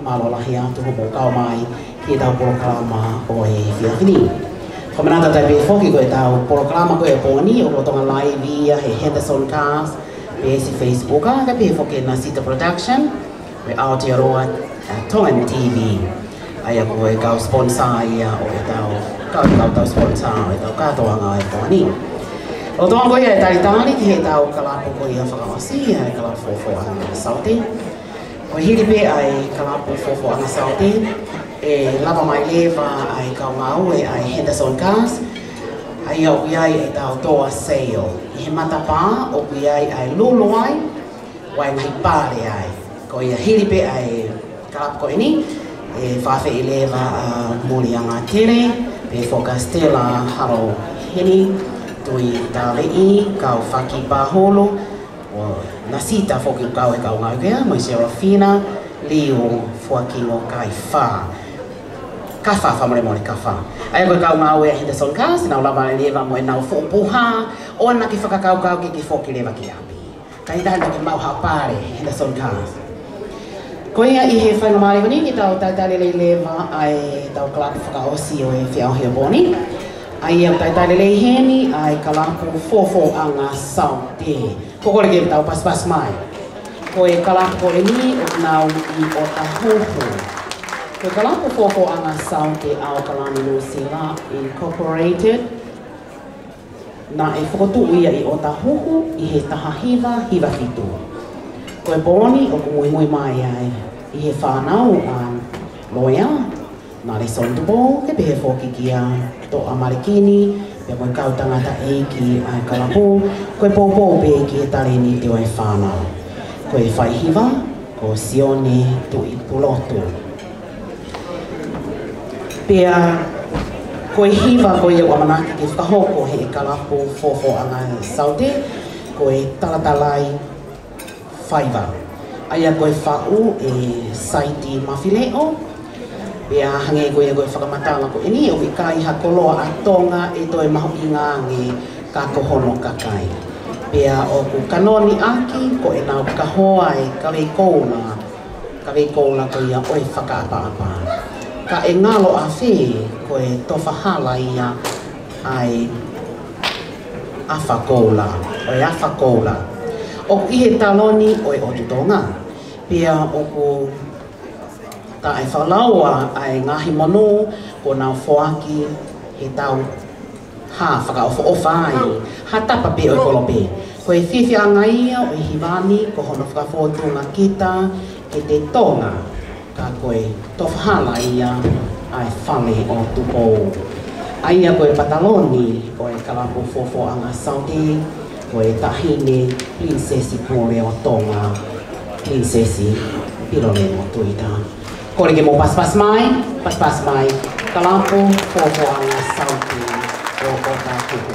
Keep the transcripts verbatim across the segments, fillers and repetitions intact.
Malolahia tu ho kau mai ki tau programa o e Fiafini. Komanata tai pe foki ko tau programa ko e poni o tonga live via he Henderson Cars pe si Facebook ka pe foki na Sita Production we out here road Tongan T V. Aya ko e kau sponsor ia o tau kau kau tau sponsor o tau ka toanga e poni. O tonga ko e tai tani ki he tau kala ko ia whakaosi e kala fofo ana sauti. O hiri pe ai kalapu fofo ana sauti e lava mai leva ai kau ngau e ai Henderson Cars ai au iai e tau toa sale i he matapa o iai ai lulu ai wai ngai pare ai ko ia hiri pe ai kalapu ko ini e whawhi i leva a muli anga tere pe fokastela haro hini tui tale i kau whaki paholo Nasita foki kau e kau ngau kea, mo Serafina, Leo, fuaki o kai wha. Ka wha wha more more ka wha. Ai koe kau ngau e Henderson Cars, nau lama lewa mo e nau fupuha, o ana ki whakakau kau ki ki foki lewa ki api. Ka i tahana ki mau hapare Henderson Cars. Ko ia i he whainga maare wani ki tau taitale le lewa ai tau kalapu whakaosi o e whiau hea boni. Ai au taitale le heni ai kalapu fofo anga sauti. Kokore ke tau pas pas mai. Ko e kalapu ko e ni o nau i o tahuhu. Ko e kalapu fofo anga sauti au kalani no sila Incorporated. Na e whakotu ia i o tahuhu i he taha hiva hiva fitu. Ko e boni o kumui mui mai ai i he whanau a loea. Nā le sontupo ke pehe fōki ki a to a marikini. Pea koe kau tangata e ki ai kalapu, koe pōpō pe ki e tare ni te oe whānau. Koe whaihiva, ko sione tu i pulotu. Pea koe hiva koe e wamanaki ki whakahoko he kalapu fōfo anga saute, koe talatalai whaiva. Aia koe whau e saiti mawhileo, pea hange koe e koe whakamatanga ko ini o kai hakoloa a tonga e toi mahu i ngangi ka kohono kakai. Pea o ku kanoni aki ko e nau kahoa e kawei koula, kawei koula ko ia oi whakaapa-apa. Ka e ngalo a whi ko e tofahala ia ai awha koula, o e awha koula. O ku ihe taloni o e otutonga, pea o ku ta e whalaua ai ngahi monu ko nau whoaki he tau ha whakaofa ofa ai. Ha tapa pe o kolope. Ko e whiwhi anga ia o e hiwani ko hono whakawhotunga kita e te tonga. Ka koe tofhala ia ai whale o tupo. Aia koe pataloni ko e kalapu fofo anga sauti ko e tahine prinsesi pore o tonga. Prinsesi pirole o tuita. Kore ke mo pas pas mai, pas pas mai, kalapu fofo anga sauti o kota kuku.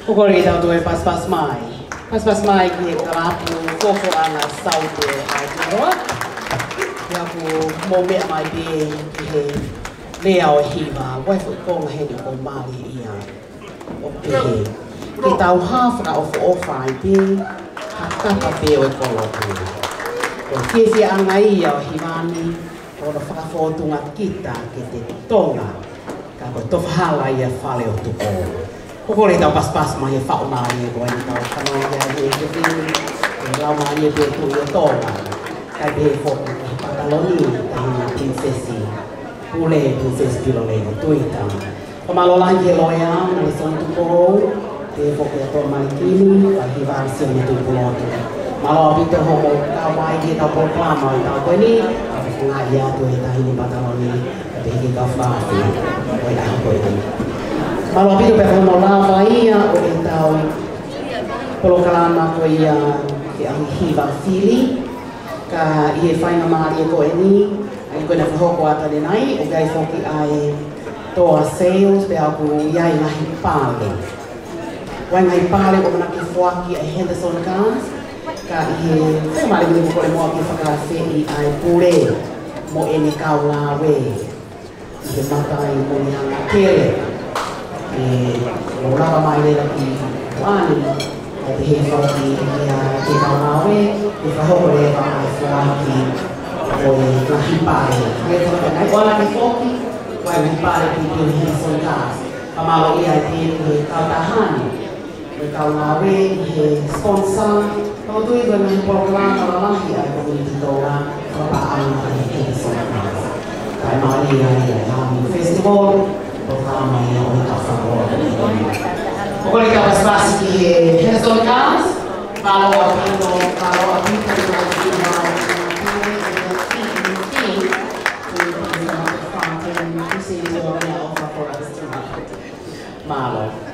Pukul kita tu pas pas mai, pas pas mai kita kerapu koko anak saute aja doa. Ya aku mau mek mai di di leo hiba, wai fu kong he di kong mali iya. Oke, kita half na of offer di hakka pape oi koloku. Oke si angai ya hibani, kalau foto ngat kita kita tonga, kalau tof hala ya fale tu ko. Pukul kita pas-pas mah ya fauna ya kau ini tahu kalau ya dia jadi lama dia betul ya tonga. Kayak behok pantaloni tahu prinsesi, pule prinsesi kilole tu itu. Pemalolan kiloya nalison tu ko, behok ya tu malikini, bagi varsi itu pulau tu. Malah kita homo kawai kita proklama tahu ini apa sengaja tu kita ini pantaloni, tapi kita fasi, kau dah kau ini. Malah itu berhomo lava ia oleh tahu proklama kau ia yang hiba fili. Ka ia fai na mari ko ini ai ko na fo ko ata de nai o gai fo ki ai to sales pe aku ia na hipale wa na hipale ko na ki fo ki ai Henderson Cars ka ia ko mari ni ko le mo ki fa ka se i ai pure mo eni ka la we i mata ai mo ni ana kele e lo la mai le ki wani Tapi kalau di di kawawe di kawawe boleh kawawe lagi boleh lagi pare. Kita kalau naik bola di foki, boleh pare di di Henderson Cars. Kalau ia di di kawahan, di kawawe di sponsor. Kalau tu itu dengan program kalau lagi ada di doa perapaan di Henderson Cars. Kalau ia dalam festival program yang kita favor. Pokoknya kita pas-pas di Henderson Cars, kalau apito, kalau apito lagi mau, malo.